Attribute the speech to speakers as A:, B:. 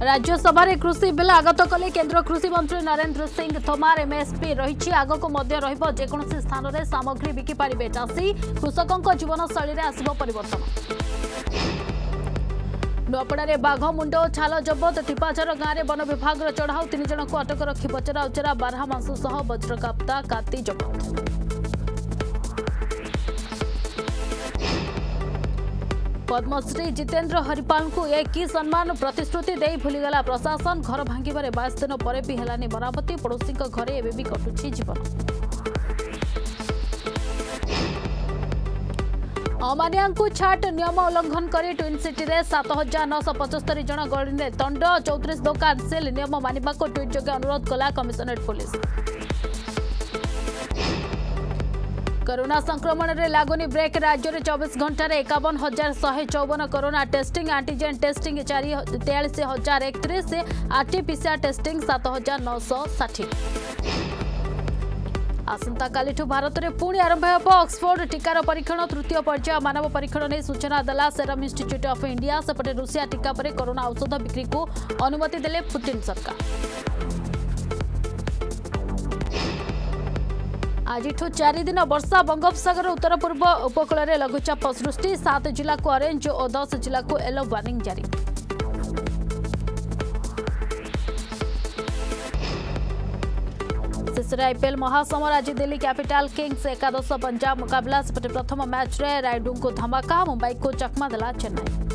A: राज्यसभा कृषि बिल आगत कले केंद्र कृषि मंत्री नरेंद्र सिंह तोमार एमएसपी रही आगक जेकोसी स्थान में सामग्री बिकिपारे चाषी कृषकों जीवनशैली आसब परिवर्तन। नुआपड़ा बाघ मुंड और छाल जबत टिपाचर गांव में वन विभाग चढ़ाऊ 3 जन को अटक रखी पचरा उचरा बारहा मांस सह वज्रकाप्ता काती जबत। पद्मश्री जितेंद्र हरिपाल को एक की सम्मान प्रतिश्रुति दे भूलीगला प्रशासन घर भांगिबारे 22 दिन पर भी हेलानी मरामती पड़ोशी घरे एवं भी कटुछि जीवन। अमानिया को छाट नियम उल्लंघन कर ट्विन सिटी रे 7975 जन गणिले दंड 34 दुकान सेल नियम मानिबा को ट्विट जोगे अनुरोध कला कमिशनरेट पुलिस। कोरोना संक्रमण रे लागुनी ब्रेक राज्य में 24 घंटा 51,154 corona testing antigen testing 43,031 RTPCR testing 7,960। आसंता कालिठू भारत में पुणी आरंभ हो ऑक्सफोर्ड टीकार परीक्षण तृतीय पर्याय मानव परीक्षण नहीं सूचना देला सेरम इंस्टीट्यूट ऑफ इंडिया। सेपटे रूसिया टीका पर कोरोना औषध बिक्री को अनुमति देले पुतिन सरकार। आज 4 दिन वर्षा बंगोपसागर उत्तर पूर्व उपकूल में लघुचाप सृष्टि 7 जिला को ऑरेंज और 10 जिला को येलो वार्निंग जारी। शेष आईपीएल महासमर आज दिल्ली कैपिटल किंग्स एकादश पंजाब मुकाबला। सेपटे प्रथम मैच रे रायडू को धमाका मुंबई को चकमा देला चेन्नई।